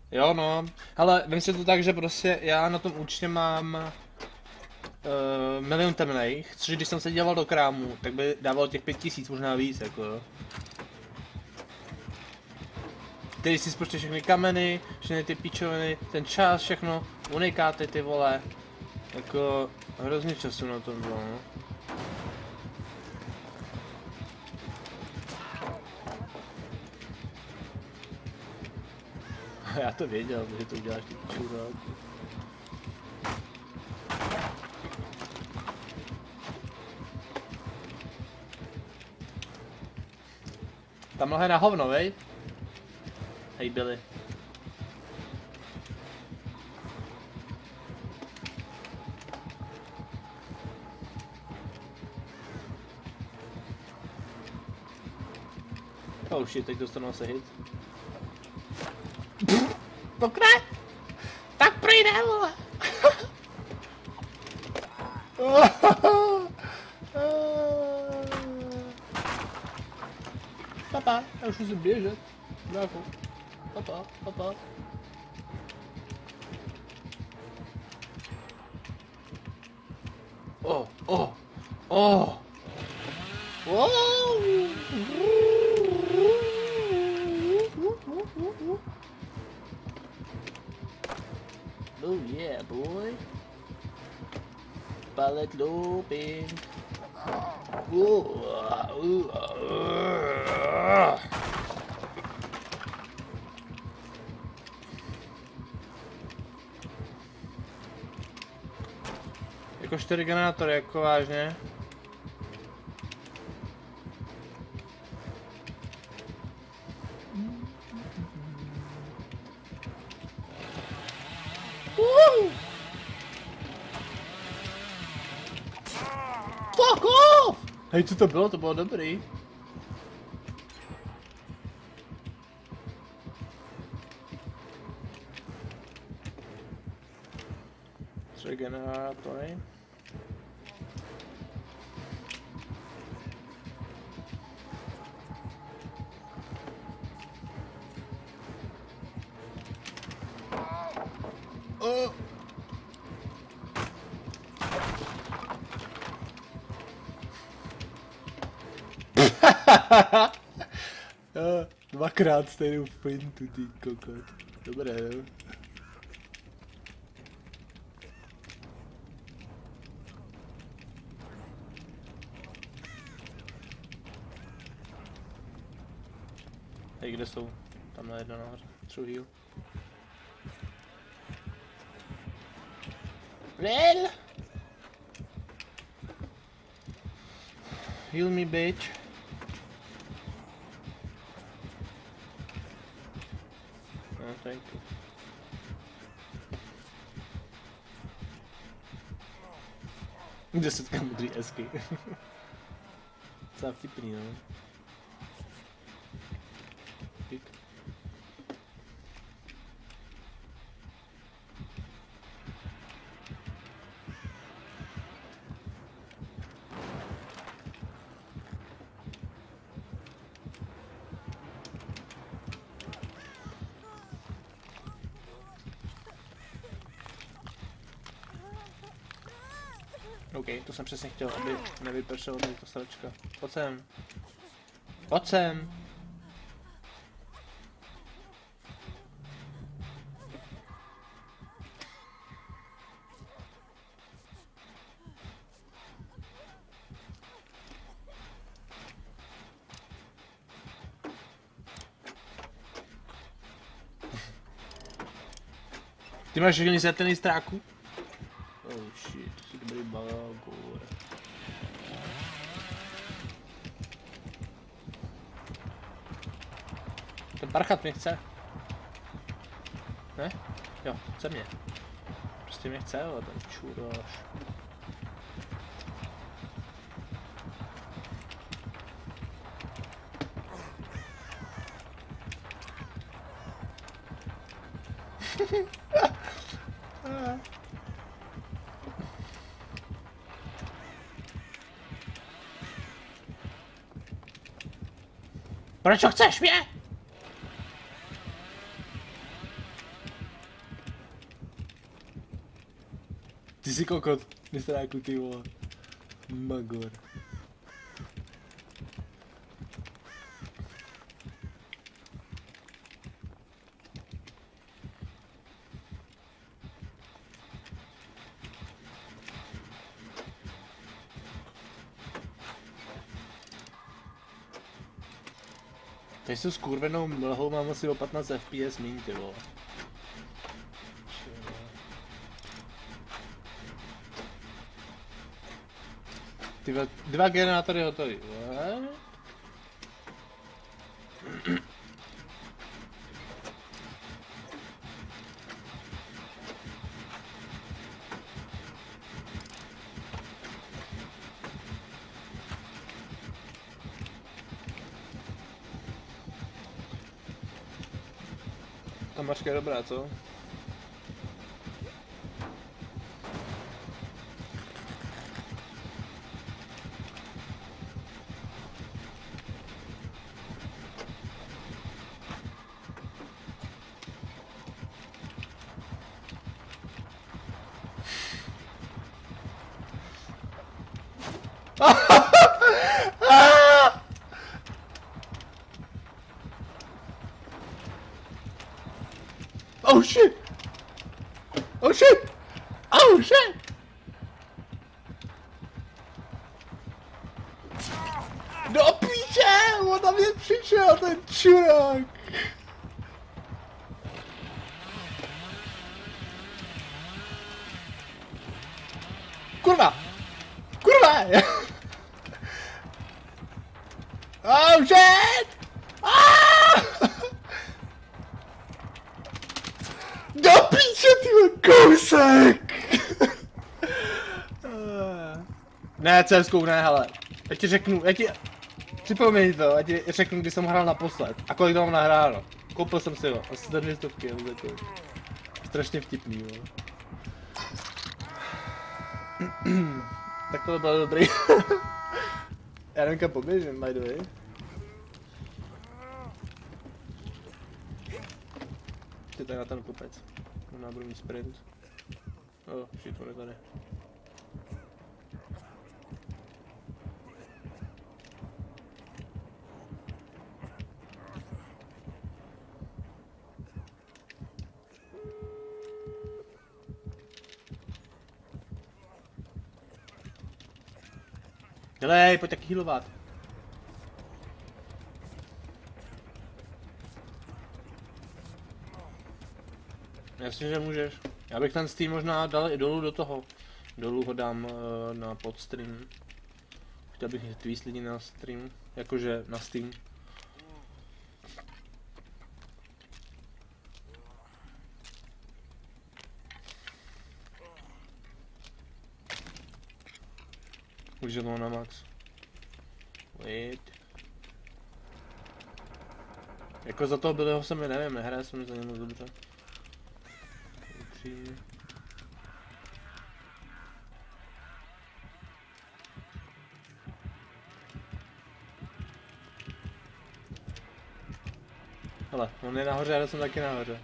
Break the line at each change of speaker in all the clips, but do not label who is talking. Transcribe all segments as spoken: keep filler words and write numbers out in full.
Jo no, ale vem si to tak, že prostě já na tom účtě mám uh, milion temných, což když jsem se dělal do krámu, tak by dával těch pět tisíc, možná víc, jako jo. Když si spočteš všechny kameny, všechny ty pičoviny, ten čas, všechno, unikáty ty vole, jako hrozně času na tom bylo, no. Já to věděl, že to uděláš ty čurák. Tamhle je na hovno, vej? Hej, Billy. Oh shit, teď dostanu se hit. Pokre! Tak přijde, vole! Papa, já už musím běžet. Brácho. Papa, papa. Oh, oh, oh! Wow! Oh yeah, boy. Pallet looping. Ooh, ooh, uh. Jako čtyři generátory, jako vážně. Woo! Fuck off! Hej, co to bylo? To bylo dobrý. Tři generátory. Oh. Jo, dvakrát stejnou fintu, ty kokot. Dobré, jo. Hej, kde jsou? Tam na jedna nahoře. True heal. Well. Heal me, bitch. No, thank you. Desetka modrý esky. Docela vtipný, no. Hit. OK, to jsem přesně chtěl, aby nevypršelo tady ta sračka. Pojď sem. Pojď sem. Ty máš všechny zetený stráku? Oh shit, jsi dobrý balagor. Ten parchat mě chce. Ne? Jo, chce mě. Prostě mě chce, ale ten čuráš. Proč ho chceš mě? Ty jsi kokot, mistráku, ty vole. Magor. Teď s kurvenou mlhou mám asi o patnáct F P S míň, ty vole. Ty vole, dva generátory hotový. Ta mačka je dobrá, co? Oh shit! Oh shit! Oh shit! Do píče! On tam je přišel, ten čurák! Kurva! Kurva! Oh shit! Ah! Do píče, tyhle kousek! Ne, C S kou ne, hele. Já ti řeknu, já ti... Připomeň to, já ti řeknu, kdy jsem hrál naposled. A kolik to mám nahráno. Koupil jsem si ho, asi za dvě stovky, jo, jako. Strašně vtipný, jo. Tak to bylo dobrý. Já nevím, kam poběžím, by the way. Ty tady na ten kopec. Na budu mít sprint. Oh, shit, on je tady. Dělej, pojď taky healovat. Jasně, že můžeš. Já bych ten Steam možná dal i dolů do toho. Dolů ho dám uh, na podstream. Chtěl bych mít víc lidí na stream. Jakože na Steam. Už je to na max. Wait. Jako za toho bylého se mi nevím, nehraje se mi za něm moc dobře. Upřímně. Hele, on je nahoře, já jsem taky nahoře.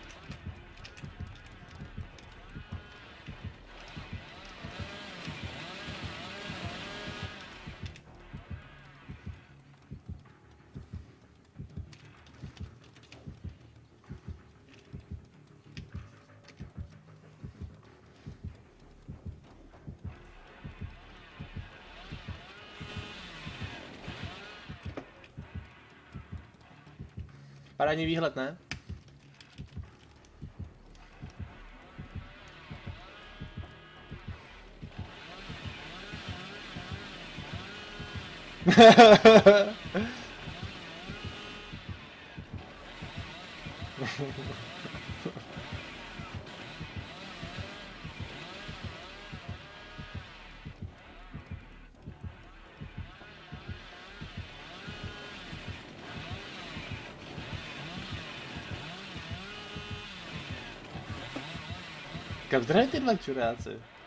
Parádní výhled, ne? Kam zdraví ty dva čuráci?